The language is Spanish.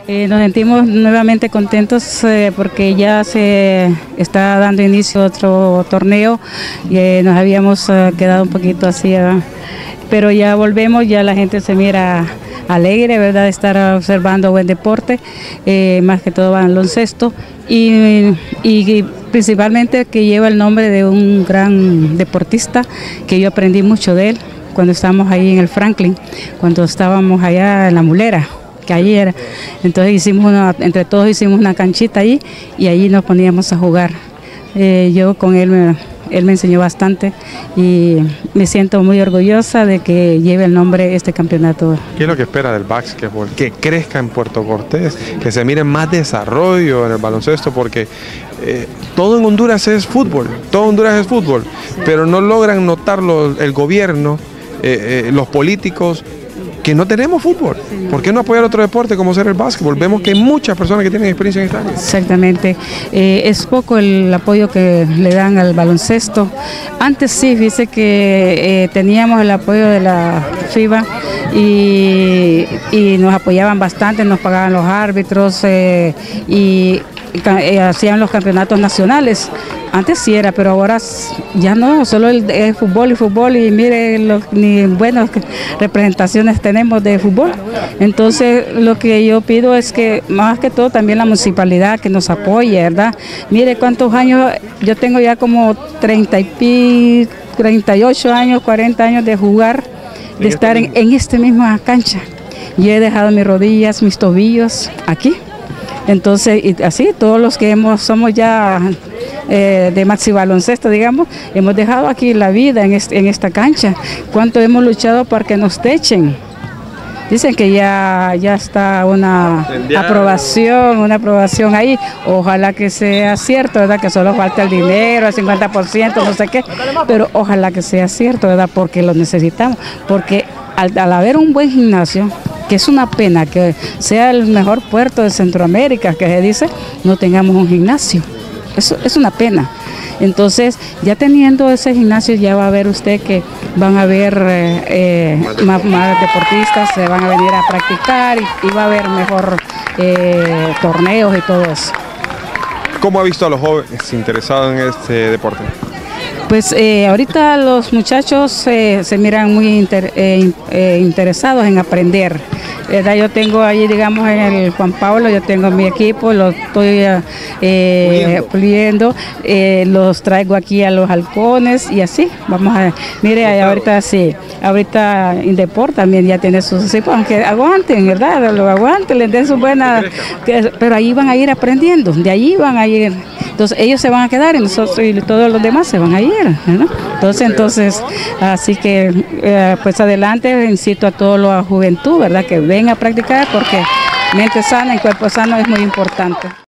Nos sentimos nuevamente contentos porque ya se está dando inicio a otro torneo. Nos habíamos quedado un poquito así, pero ya volvemos, ya la gente se mira alegre, ¿verdad?, de estar observando buen deporte, más que todo baloncesto, y principalmente que lleva el nombre de un gran deportista que yo aprendí mucho de él cuando estábamos ahí en el Franklin, cuando estábamos allá en La Mulera, que allí era. Entonces entre todos hicimos una canchita ahí y allí nos poníamos a jugar. Yo con él me enseñó bastante y me siento muy orgullosa de que lleve el nombre de este campeonato. ¿Qué es lo que espera del básquetbol? Que crezca en Puerto Cortés, que se mire más desarrollo en el baloncesto, porque todo en Honduras es fútbol, sí, pero no logran notarlo el gobierno, los políticos, que no tenemos fútbol. Sí. ¿Por qué no apoyar otro deporte como ser el básquetbol? Sí. Vemos que hay muchas personas que tienen experiencia en esta área. Exactamente. Es poco el apoyo que le dan al baloncesto. Antes sí, dice que teníamos el apoyo de la FIBA y nos apoyaban bastante, nos pagaban los árbitros y hacían los campeonatos nacionales. Antes sí era, pero ahora ya no, solo el fútbol y mire, ni buenas representaciones tenemos de fútbol. Entonces lo que yo pido es que más que todo también la municipalidad que nos apoye, ¿verdad? Mire cuántos años, yo tengo ya como 38 años, 40 años de jugar, de estar en esta misma cancha. Yo he dejado mis rodillas, mis tobillos aquí. Entonces, y así todos los que somos ya de maxi baloncesto, digamos, hemos dejado aquí la vida en esta cancha. ¿Cuánto hemos luchado para que nos techen? Dicen que ya está una aprobación ahí. Ojalá que sea cierto, ¿verdad? Que solo falta el dinero, el 50%, no sé qué. Pero ojalá que sea cierto, ¿verdad? Porque lo necesitamos. Porque al haber un buen gimnasio, que es una pena que sea el mejor puerto de Centroamérica, que se dice, no tengamos un gimnasio. Eso es una pena. Entonces, ya teniendo ese gimnasio, ya va a ver usted que van a haber más deportistas, se van a venir a practicar y va a haber mejor torneos y todo eso. ¿Cómo ha visto a los jóvenes interesados en este deporte? Pues ahorita los muchachos se miran muy interesados en aprender, ¿verdad? Yo tengo ahí, digamos, en el Juan Pablo, yo tengo mi equipo, lo estoy puliendo, los traigo aquí a los halcones y así, vamos a ver. Mire, ahorita sí, ahorita Indeport también ya tiene sus equipos, aunque aguanten, ¿verdad? Lo aguanten, les den su buena, pero ahí van a ir aprendiendo, de ahí van a ir. Entonces ellos se van a quedar y nosotros y todos los demás se van a ir, ¿no? Entonces, así que pues adelante, incito a toda la juventud, ¿verdad?, que venga a practicar porque mente sana y cuerpo sano es muy importante.